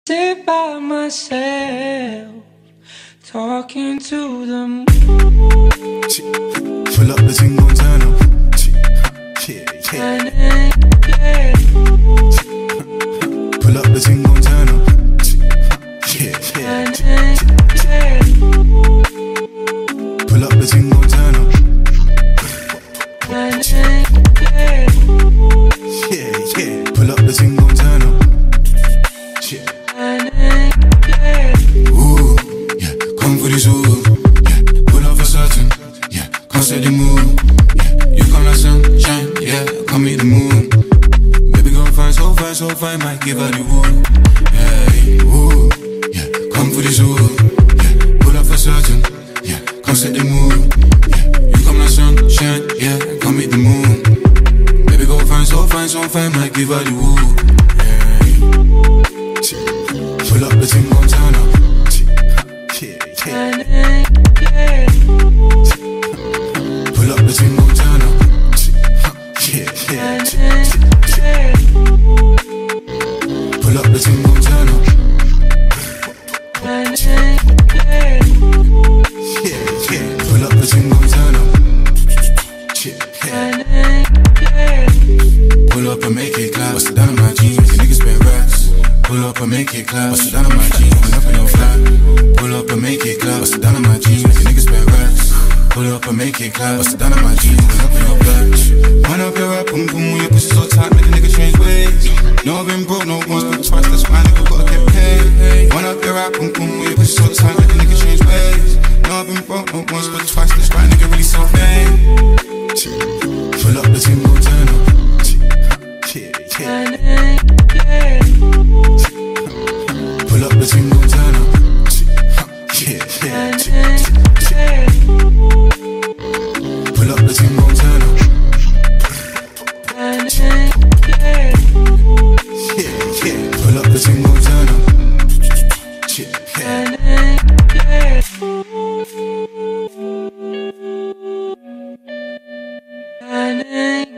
Sit by myself, talking to the moon. Pull up the thing, gon' turn up. Yeah, yeah. Pull up the thing, gon' turn up. Yeah, yeah. Pull up the thing, gon' turn up. Yeah, yeah. Pull up the thing, gon' turn up. Ooh, yeah, come for this ooh. Yeah, pull up for certain. Yeah, come set the mood. Yeah, you come like sunshine. Yeah, come meet the moon. Baby gon' find so fine, so fine, might give her the wood. Yeah, ooh, yeah, come for this ooh. Yeah, pull up for certain. Yeah, come set the mood. Yeah, you come like sunshine. Yeah, come meet the moon. Baby gon' find so fine, might give her the wood. Pull up the thing, gon' turn up. Yeah, yeah. Pull up the thing, gon' turn up. Yeah, yeah. Pull up the thing, gon' turn up. Yeah, yeah. Pull up the thing, gon' turn up. Yeah. Pull up and make it clap. Bust it down on my jeans, make a nigga spend racks. Pull up and make it clap. Bust it down on my jeans, run up in your flat. Pull up and make it clap. Bust it down on my jeans, make a nigga spend racks. Pull up and make it clap. Bust it down on my jeans, run up in your flat. Wind up your rap, boom boom, when your pussy so tight, make a nigga change ways. No, I've been broke, no once, but twice, that's why nigga gotta get paid. Wind up your rap, boom boom, when your pussy so tight, make a nigga change ways. No, I've been broke, no once, but twice, that's why nigga really so fame. Pull up the team, gon' turn up. Yeah. Pull up the thing, gon' turn up. Yeah. Pull up the thing, gon' turn up. Yeah. Pull up the thing, gon' turn up. Yeah.